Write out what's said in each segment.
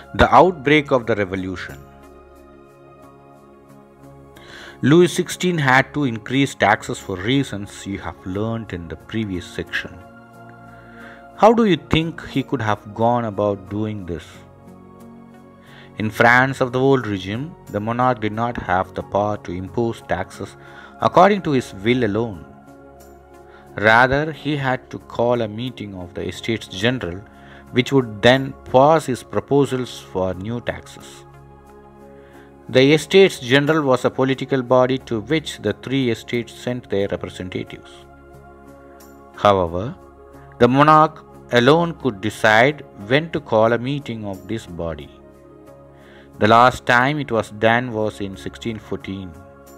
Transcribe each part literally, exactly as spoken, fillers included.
The outbreak of the revolution. Louis the sixteenth had to increase taxes for reasons you have learnt in the previous section. How do you think he could have gone about doing this? In France of the old regime, the monarch did not have the power to impose taxes according to his will alone. Rather, he had to call a meeting of the Estates General, which would then pass his proposals for new taxes. The Estates General was a political body to which the three estates sent their representatives. However, the monarch alone could decide when to call a meeting of this body. The last time it was done was in sixteen fourteen.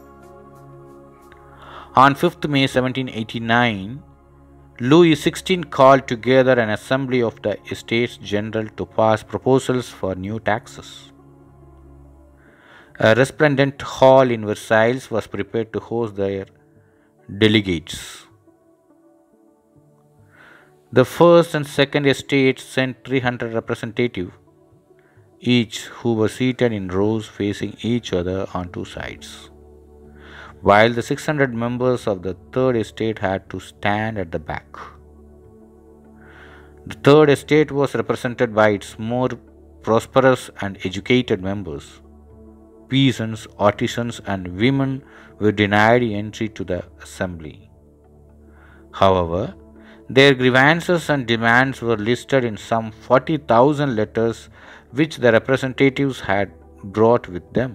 On fifth of May seventeen eighty-nine, Louis the sixteenth called together an assembly of the Estates General to pass proposals for new taxes. A resplendent hall in Versailles was prepared to host their delegates. The first and second estates sent three hundred representatives, each who were seated in rows facing each other on two sides, while the six hundred members of the third estate had to stand at the back. The third estate was represented by its more prosperous and educated members. Peasants, artisans, and women were denied entry to the assembly. However, their grievances and demands were listed in some forty thousand letters which the representatives had brought with them.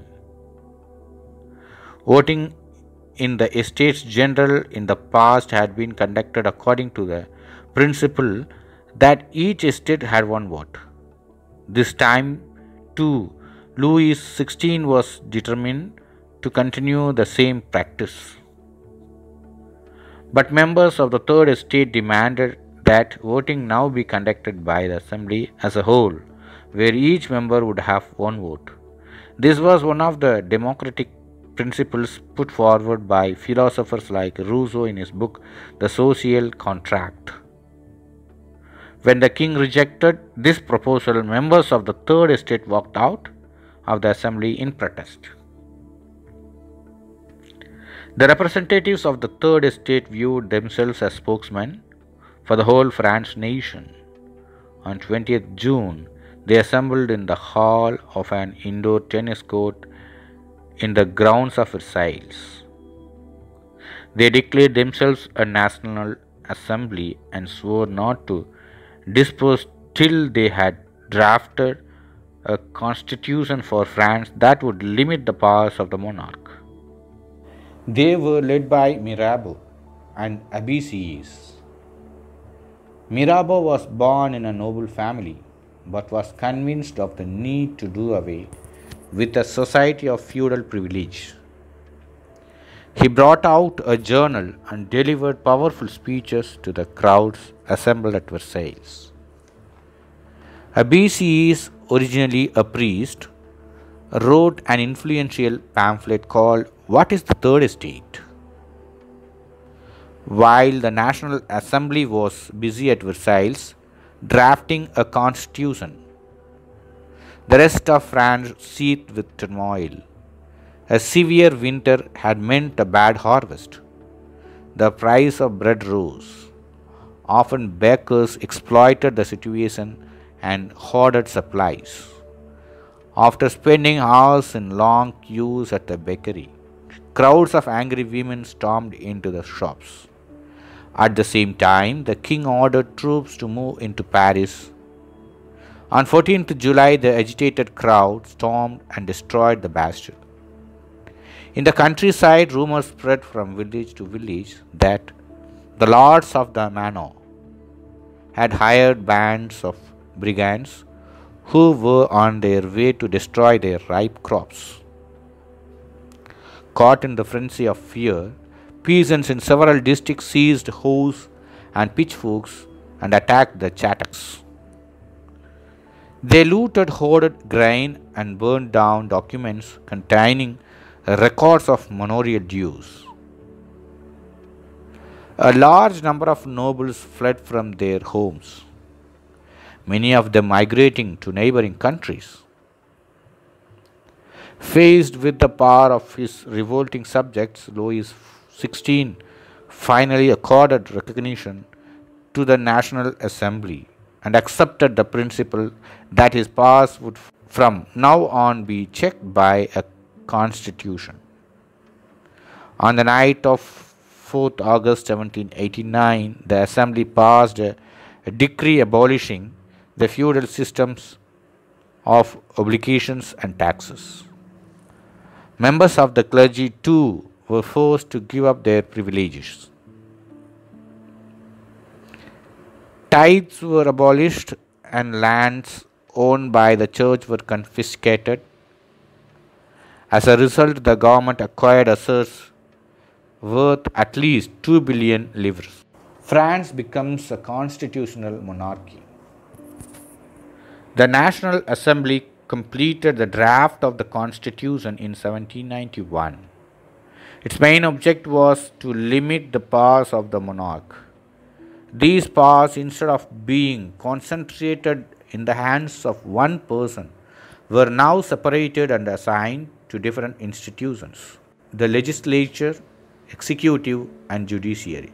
Voting in the Estates General in the past had been conducted according to the principle that each estate had one vote. This time, too, Louis the sixteenth was determined to continue the same practice. But members of the third estate demanded that voting now be conducted by the assembly as a whole, where each member would have one vote. This was one of the democratic principles put forward by philosophers like Rousseau in his book The Social Contract. When the king rejected this proposal, members of the third estate walked out of the assembly in protest. The representatives of the third estate viewed themselves as spokesmen for the whole French nation. On twentieth of June, they assembled in the hall of an indoor tennis court in the grounds of Versailles. They declared themselves a national assembly and swore not to disperse till they had drafted a constitution for France that would limit the powers of the monarch. They were led by Mirabeau and Abésies. Mirabeau was born in a noble family, but was convinced of the need to do away with a society of feudal privilege. He brought out a journal and delivered powerful speeches to the crowds assembled at Versailles. Abésies, originally a priest, wrote an influential pamphlet called What is the Third Estate? While the National Assembly was busy at Versailles drafting a constitution, the rest of France seethed with turmoil. A severe winter had meant a bad harvest. The price of bread rose. Often bakers exploited the situation and hoarded supplies. After spending hours in long queues at the bakery, crowds of angry women stormed into the shops. At the same time, the king ordered troops to move into Paris. On fourteenth of July, the agitated crowd stormed and destroyed the Bastille. In the countryside, rumors spread from village to village that the lords of the manor had hired bands of brigands who were on their way to destroy their ripe crops. Caught in the frenzy of fear, peasants in several districts seized hoes and pitchforks and attacked the chattels. They looted hoarded grain and burned down documents containing records of manorial dues. A large number of nobles fled from their homes, many of them migrating to neighboring countries. Faced with the power of his revolting subjects, Louis the sixteenth finally accorded recognition to the National Assembly and accepted the principle that his powers would from now on be checked by a constitution. On the night of fourth of August seventeen eighty-nine, the Assembly passed a, a decree abolishing the feudal systems of obligations and taxes. Members of the clergy, too, were forced to give up their privileges. Tithes were abolished and lands owned by the church were confiscated. As a result, the government acquired assets worth at least two billion livres. France becomes a constitutional monarchy. The National Assembly completed the draft of the Constitution in seventeen ninety-one. Its main object was to limit the powers of the monarch. These powers, instead of being concentrated in the hands of one person, were now separated and assigned to different institutions: the legislature, executive, and judiciary.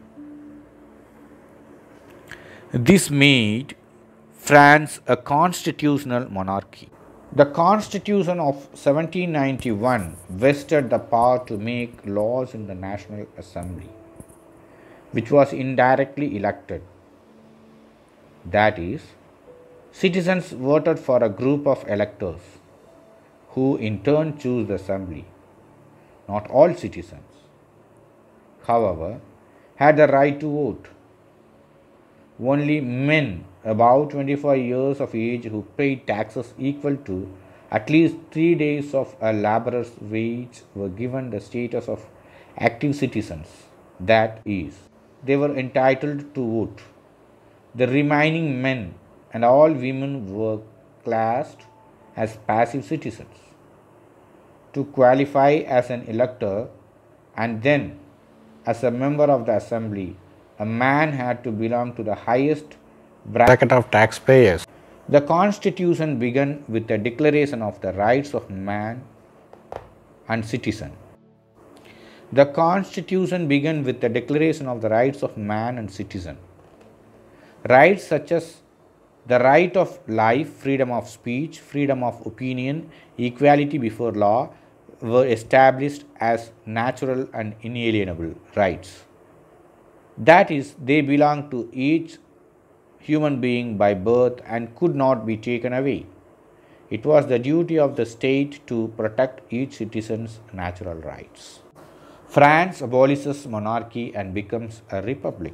This made France a constitutional monarchy. The Constitution of seventeen ninety-one vested the power to make laws in the National Assembly, which was indirectly elected. That is, citizens voted for a group of electors, who in turn choose the assembly. Not all citizens, however, had the right to vote. Only men above twenty-five years of age who paid taxes equal to at least three days of a laborer's wage were given the status of active citizens. That is, they were entitled to vote. The remaining men and all women were classed as passive citizens. To qualify as an elector and then as a member of the assembly, a man had to belong to the highest bracket of taxpayers. The Constitution began with a declaration of the rights of man and citizen. The Constitution began with the declaration of the rights of man and citizen. Rights such as the right of life, freedom of speech, freedom of opinion, equality before law were established as natural and inalienable rights. That is, they belong to each human being by birth and could not be taken away. It was the duty of the state to protect each citizen's natural rights. France abolishes monarchy and becomes a republic.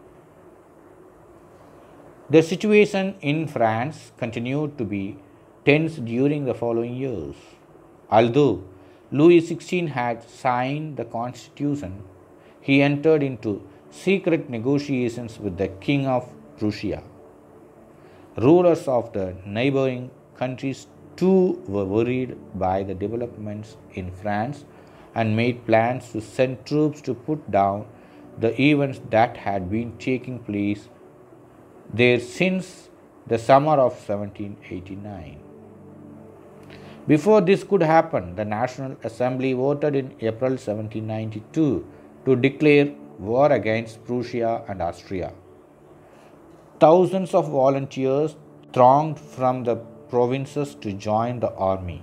The situation in France continued to be tense during the following years. Although Louis the sixteenth had signed the Constitution, he entered into secret negotiations with the King of Prussia. Rulers of the neighboring countries too were worried by the developments in France and made plans to send troops to put down the events that had been taking place there since the summer of seventeen eighty-nine. Before this could happen, the National Assembly voted in April seventeen ninety-two to declare war against Prussia and Austria. Thousands of volunteers thronged from the provinces to join the army.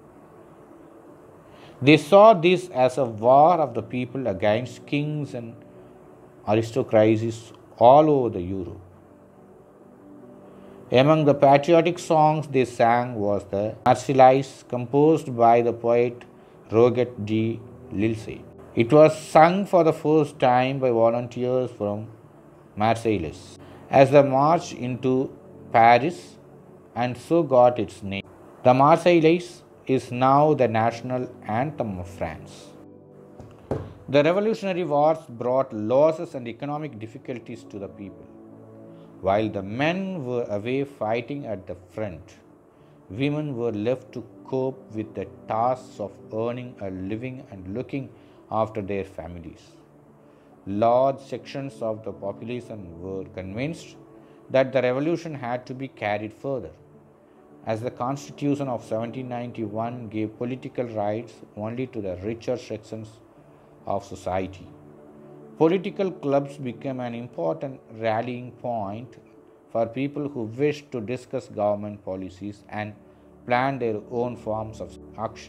They saw this as a war of the people against kings and aristocracies all over the Europe. Among the patriotic songs they sang was the Marseillaise, composed by the poet Roget de Lille. It was sung for the first time by volunteers from Marseilles as they marched into Paris and so got its name. The Marseillaise is now the national anthem of France. The Revolutionary Wars brought losses and economic difficulties to the people. While the men were away fighting at the front, women were left to cope with the tasks of earning a living and looking after their families. Large sections of the population were convinced that the revolution had to be carried further, as the Constitution of seventeen ninety-one gave political rights only to the richer sections of society. Political clubs became an important rallying point for people who wished to discuss government policies and plan their own forms of action.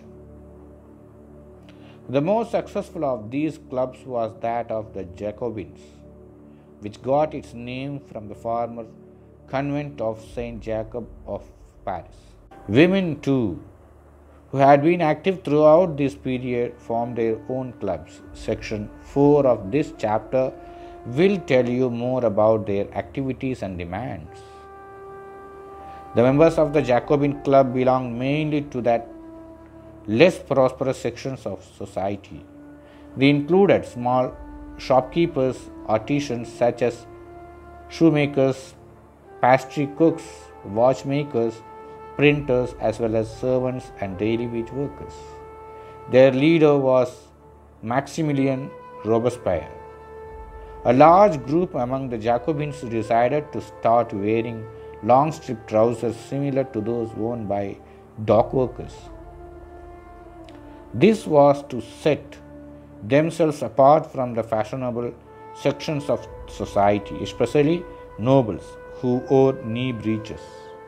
The most successful of these clubs was that of the Jacobins, which got its name from the former convent of Saint Jacob of Paris. Women, too, who had been active throughout this period, formed their own clubs. Section four of this chapter will tell you more about their activities and demands. The members of the Jacobin Club belonged mainly to that less prosperous sections of society. They included small shopkeepers, artisans such as shoemakers, pastry cooks, watchmakers, printers, as well as servants and daily wage workers. Their leader was Maximilien Robespierre. A large group among the Jacobins decided to start wearing long strip trousers similar to those worn by dock workers. This was to set themselves apart from the fashionable sections of society, especially nobles who wore knee breeches.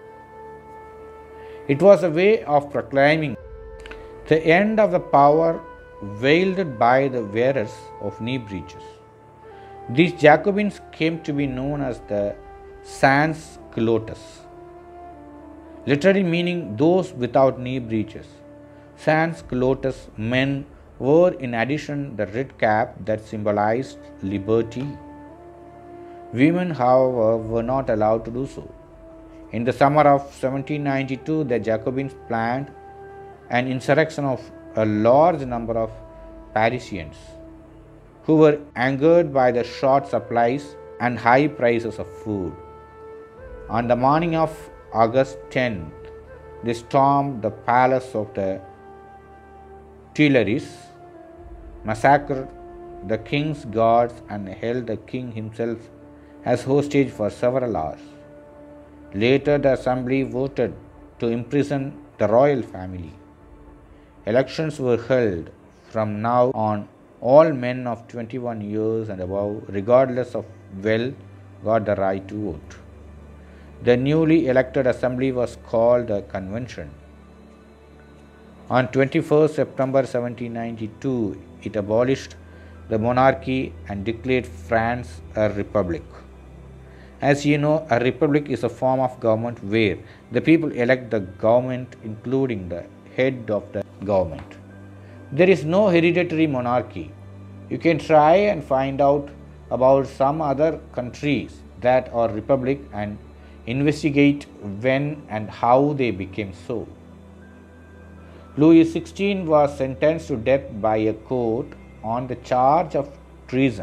It was a way of proclaiming the end of the power wielded by the wearers of knee breeches. These Jacobins came to be known as the sans culottes, literally meaning those without knee breeches. Sans culottes men wore in addition the red cap that symbolized liberty. Women, however, were not allowed to do so. In the summer of seventeen ninety-two, the Jacobins planned an insurrection of a large number of Parisians who were angered by the short supplies and high prices of food. On the morning of August tenth, they stormed the palace of the Tuileries, massacred the king's guards, and held the king himself as hostage for several hours. Later, the assembly voted to imprison the royal family. Elections were held from now on. All men of twenty-one years and above, regardless of wealth, got the right to vote. The newly elected assembly was called a convention. On twenty-first September seventeen ninety-two, it abolished the monarchy and declared France a republic. As you know, a republic is a form of government where the people elect the government, including the head of the government. There is no hereditary monarchy. You can try and find out about some other countries that are republic and investigate when and how they became so. Louis the sixteenth was sentenced to death by a court on the charge of treason.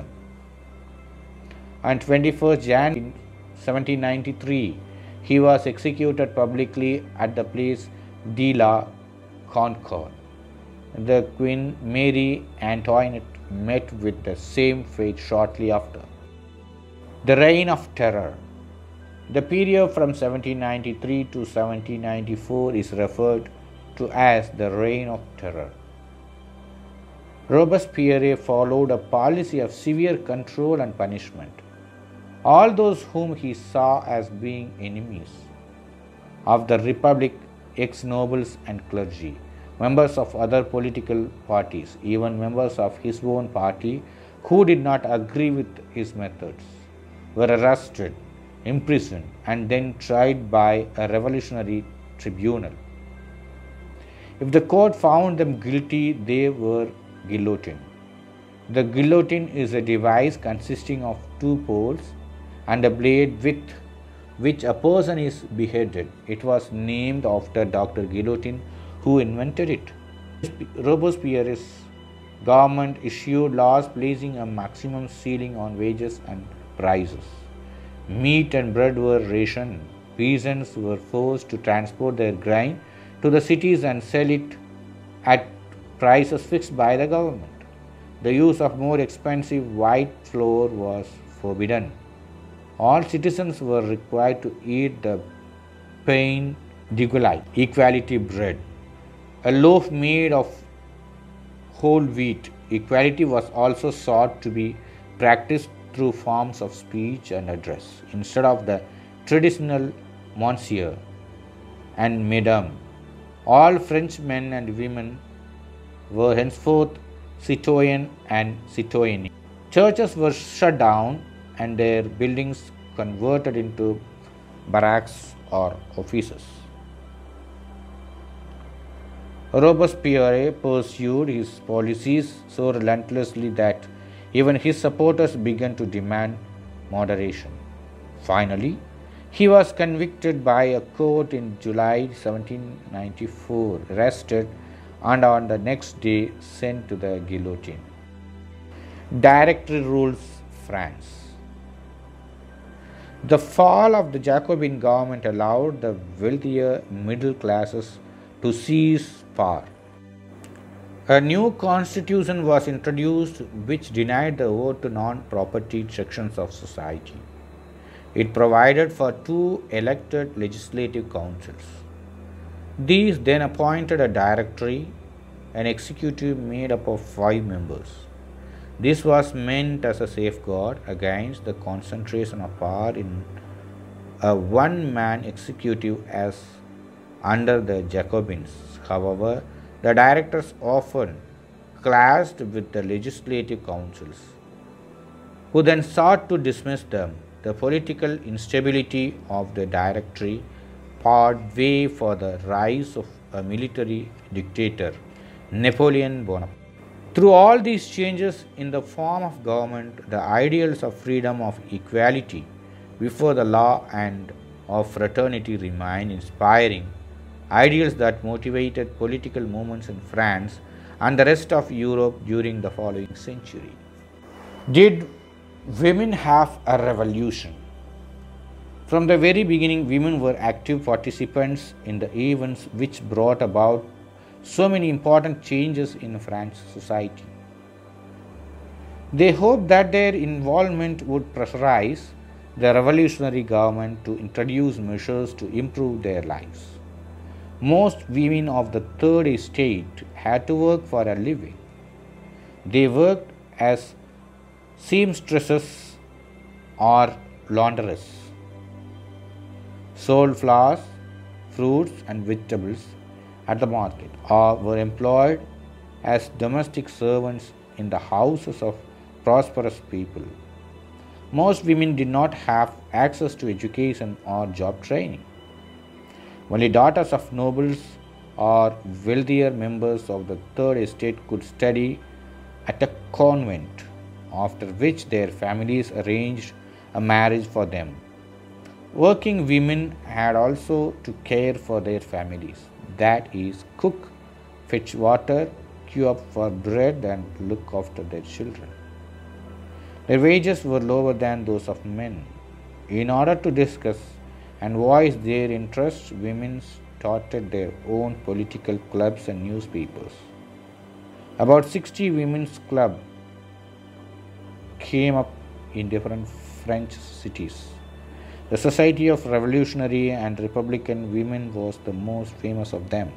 On twenty-first January seventeen ninety-three, he was executed publicly at the place de la Concorde. The Queen Mary Antoinette met with the same fate shortly after. The Reign of Terror. The period from seventeen ninety-three to seventeen ninety-four is referred to as the Reign of Terror. Robespierre followed a policy of severe control and punishment. All those whom he saw as being enemies of the Republic, ex-nobles and clergy, members of other political parties, even members of his own party who did not agree with his methods, were arrested, imprisoned, and then tried by a revolutionary tribunal. If the court found them guilty, they were guillotined. The guillotine is a device consisting of two poles and a blade with which a person is beheaded. It was named after Doctor Guillotin, who invented it. Robespierre's government issued laws placing a maximum ceiling on wages and prices. Meat and bread were rationed. Peasants were forced to transport their grain to the cities and sell it at prices fixed by the government. The use of more expensive white flour was forbidden. All citizens were required to eat the pain Digolite, equality bread, a loaf made of whole wheat. Equality was also sought to be practiced through forms of speech and address instead of the traditional monsieur and madame. All French men and women were henceforth citoyen and citoyenne. Churches were shut down and their buildings converted into barracks or offices. Robespierre pursued his policies so relentlessly that even his supporters began to demand moderation. Finally, he was convicted by a court in July seventeen ninety-four, arrested, and on the next day sent to the guillotine. Directory rules France. The fall of the Jacobin government allowed the wealthier middle classes to seize power. A new constitution was introduced which denied the vote to non-property sections of society. It provided for two elected legislative councils. These then appointed a directory, an executive made up of five members. This was meant as a safeguard against the concentration of power in a one-man executive as under the Jacobins. However, the directors often clashed with the legislative councils, who then sought to dismiss them. The political instability of the directory paved way for the rise of a military dictator, Napoleon Bonaparte. Through all these changes in the form of government, the ideals of freedom, of equality before the law, and of fraternity remain inspiring ideals that motivated political movements in France and the rest of Europe during the following century. Did women have a revolution? From the very beginning, women were active participants in the events which brought about so many important changes in French society. They hoped that their involvement would pressurize the revolutionary government to introduce measures to improve their lives. Most women of the Third Estate had to work for a living. They worked as seamstresses or laundresses, sold flowers, fruits, and vegetables at the market, or were employed as domestic servants in the houses of prosperous people. Most women did not have access to education or job training. Only daughters of nobles or wealthier members of the Third Estate could study at a convent, after which their families arranged a marriage for them. Working women had also to care for their families, that is, cook, fetch water, queue up for bread, and look after their children. Their wages were lower than those of men. In order to discuss and voice their interests, women started their own political clubs and newspapers. About sixty women's clubs came up in different French cities. The Society of Revolutionary and Republican Women was the most famous of them.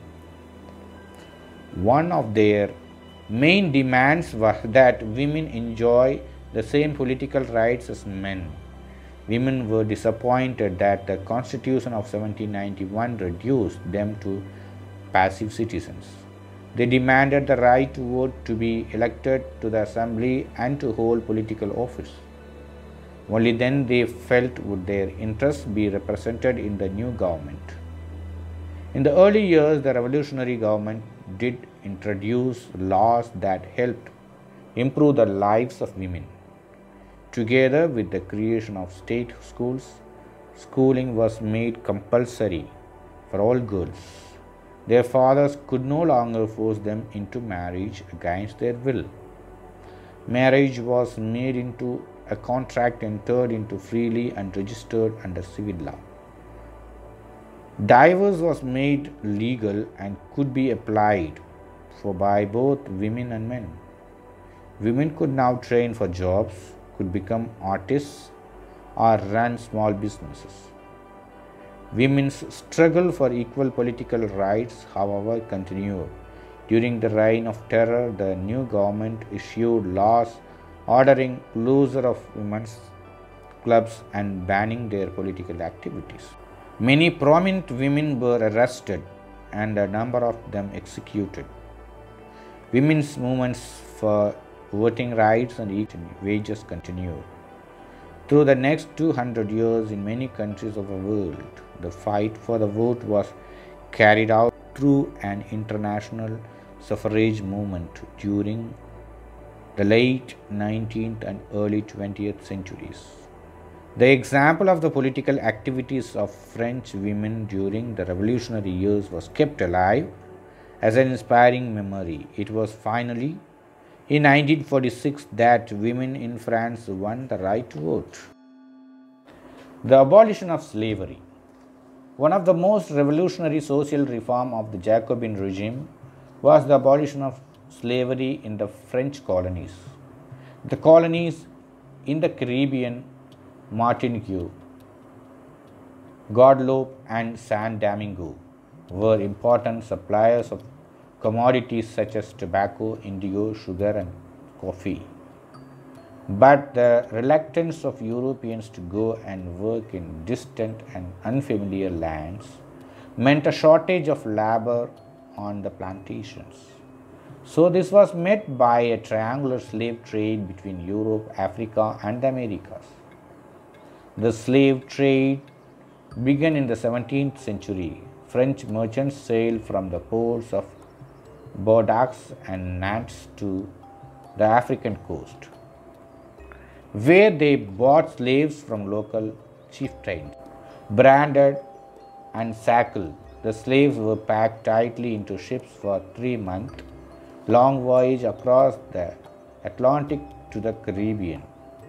One of their main demands was that women enjoy the same political rights as men. Women were disappointed that the Constitution of seventeen ninety-one reduced them to passive citizens. They demanded the right to vote, to be elected to the assembly, and to hold political office. Only then they felt would their interests be represented in the new government. In the early years, the revolutionary government did introduce laws that helped improve the lives of women. Together with the creation of state schools, schooling was made compulsory for all girls. Their fathers could no longer force them into marriage against their will. Marriage was made into a contract entered into freely and registered under civil law. Divorce was made legal and could be applied for by both women and men. Women could now train for jobs, could become artists, or run small businesses. Women's struggle for equal political rights, however, continued. During the reign of terror, the new government issued laws ordering closure of women's clubs and banning their political activities. Many prominent women were arrested and a number of them executed. Women's movements for voting rights and equal wages continued. Through the next two hundred years, in many countries of the world, the fight for the vote was carried out through an international suffrage movement during the late nineteenth and early twentieth centuries. The example of the political activities of French women during the revolutionary years was kept alive as an inspiring memory. It was finally in nineteen forty-six that women in France won the right to vote. The abolition of slavery. One of the most revolutionary social reform of the Jacobin regime was the abolition of slavery in the French colonies. The colonies in the Caribbean, Martinique, Guadeloupe and San Domingo were important suppliers of commodities such as tobacco, indigo, sugar and coffee. But the reluctance of Europeans to go and work in distant and unfamiliar lands meant a shortage of labor on the plantations. So this was met by a triangular slave trade between Europe, Africa and the Americas. The slave trade began in the seventeenth century. French merchants sailed from the ports of Bordeaux and Nantes to the African coast, where they bought slaves from local chieftains. Branded and shackled, the slaves were packed tightly into ships for three month long voyage across the Atlantic to the Caribbean.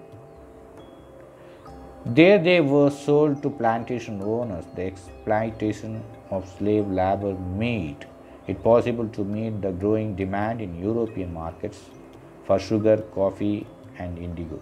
There they were sold to plantation owners. The exploitation of slave labor made it possible to meet the growing demand in European markets for sugar, coffee and indigo.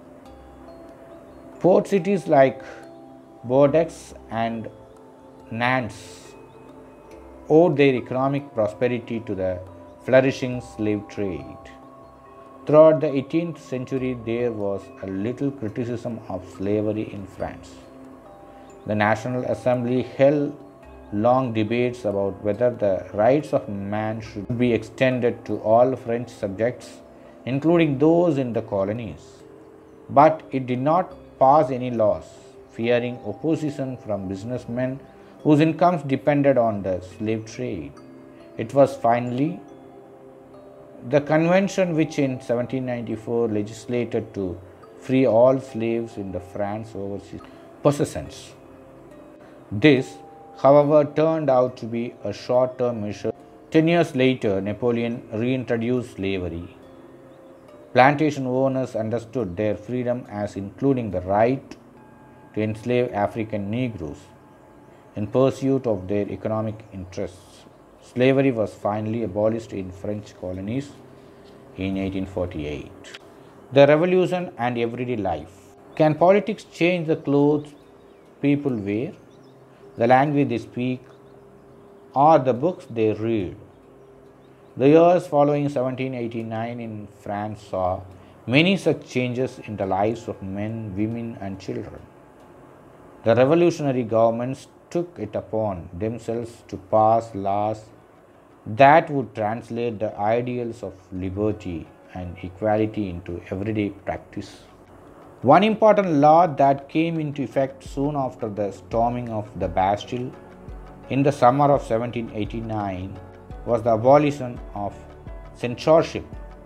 Port cities like Bordeaux and Nantes owed their economic prosperity to the flourishing slave trade. Throughout the eighteenth century, there was a little criticism of slavery in France. The National Assembly held long debates about whether the rights of man should be extended to all French subjects, including those in the colonies. But it did not pass any laws, fearing opposition from businessmen whose incomes depended on the slave trade. It was finally the convention which in seventeen ninety-four legislated to free all slaves in the France overseas possessions. This, however, turned out to be a short-term measure. Ten years later, Napoleon reintroduced slavery. Plantation owners understood their freedom as including the right to enslave African Negroes in pursuit of their economic interests. Slavery was finally abolished in French colonies in eighteen forty-eight. The revolution and everyday life. Can politics change the clothes people wear, the language they speak, or the books they read? The years following seventeen eighty-nine in France saw many such changes in the lives of men, women, and children. The revolutionary governments took it upon themselves to pass laws that would translate the ideals of liberty and equality into everyday practice. One important law that came into effect soon after the storming of the Bastille in the summer of seventeen eighty-nine was the abolition of censorship.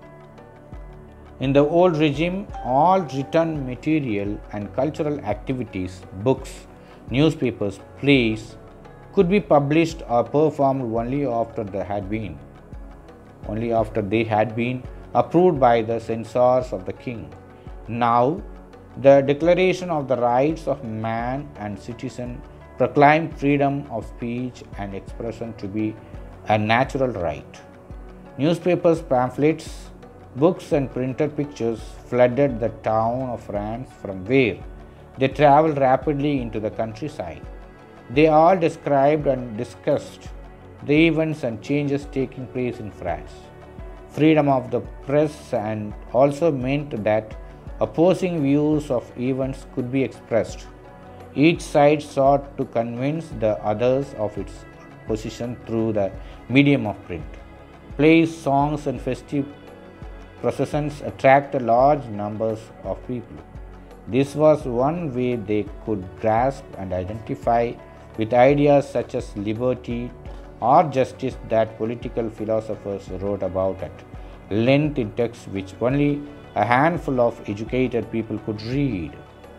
In the old regime, all written material and cultural activities, books, newspapers, plays, could be published or performed only after they had been only after they had been approved by the censors of the king. Now, the Declaration of the Rights of Man and Citizen proclaimed freedom of speech and expression to be a natural right. Newspapers, pamphlets, books and printed pictures flooded the town of France from where they traveled rapidly into the countryside. They all described and discussed the events and changes taking place in France. Freedom of the press and also meant that opposing views of events could be expressed. Each side sought to convince the others of its position through the medium of print. Plays, songs, and festive processions attracted large numbers of people. This was one way they could grasp and identify with ideas such as liberty or justice that political philosophers wrote about at length in texts which only a handful of educated people could read.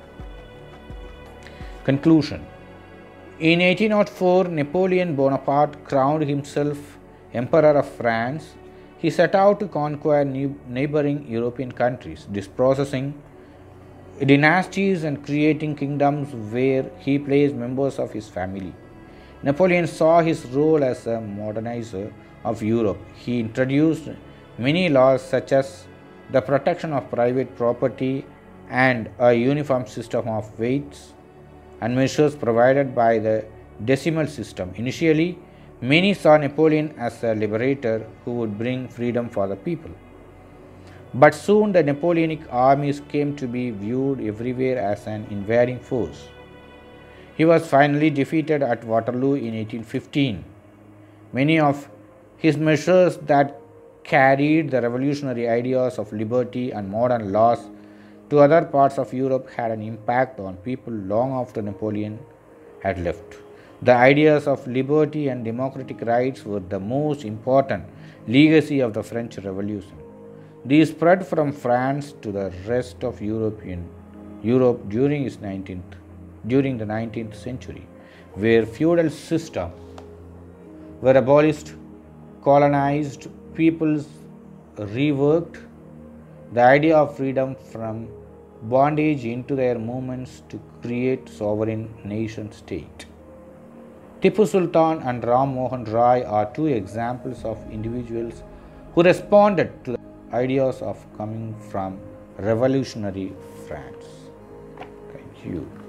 Conclusion. In eighteen oh four, Napoleon Bonaparte crowned himself Emperor of France. He set out to conquer neighboring European countries, dispossessing dynasties and creating kingdoms where he placed members of his family. Napoleon saw his role as a modernizer of Europe. He introduced many laws such as the protection of private property and a uniform system of weights and measures provided by the decimal system. Initially, many saw Napoleon as a liberator who would bring freedom for the people. But soon the Napoleonic armies came to be viewed everywhere as an invading force. He was finally defeated at Waterloo in eighteen fifteen. Many of his measures that carried the revolutionary ideas of liberty and modern laws to other parts of Europe had an impact on people long after Napoleon had left. The ideas of liberty and democratic rights were the most important legacy of the French Revolution. These spread from France to the rest of European Europe during its nineteenth during the nineteenth century, where feudal systems were abolished, colonized peoples reworked the idea of freedom from bondage into their movements to create sovereign nation state. Tipu Sultan and Ram Mohan Roy are two examples of individuals who responded to the ideas of coming from revolutionary France. Thank you.